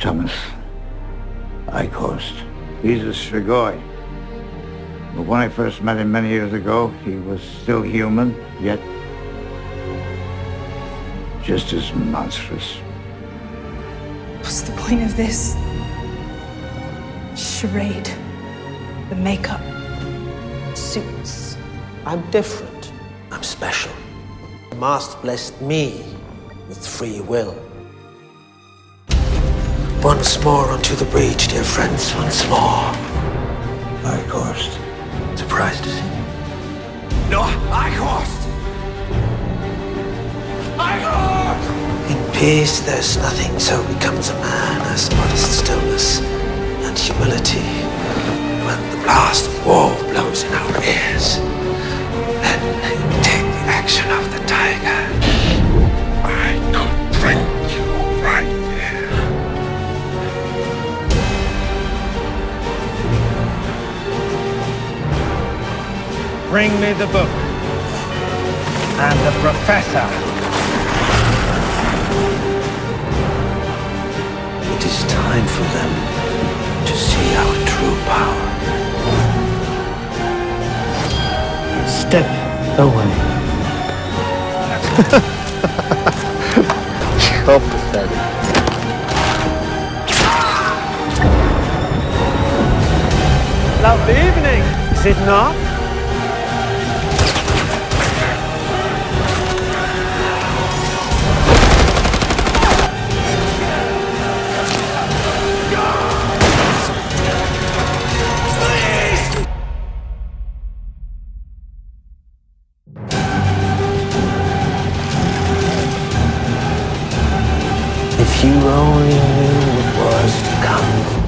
Thomas Eichorst. He's a Strigoi. But when I first met him many years ago, he was still human, yet just as monstrous. What's the point of this charade? The makeup, suits. I'm different. I'm special. The Master blessed me with free will. Once more onto the breach, dear friends, once more. Eichorst. Surprised to see you. No, Eichorst! Eichorst! In peace, there's nothing so becomes a man as modest stillness and humility. When the blast of war blows in our ears, then take the action of the tiger. I could drink you right here. Bring me the book and the professor. It is time for them to see our true power. Step away. So pathetic. Lovely evening, is it not? If you only knew what was to come.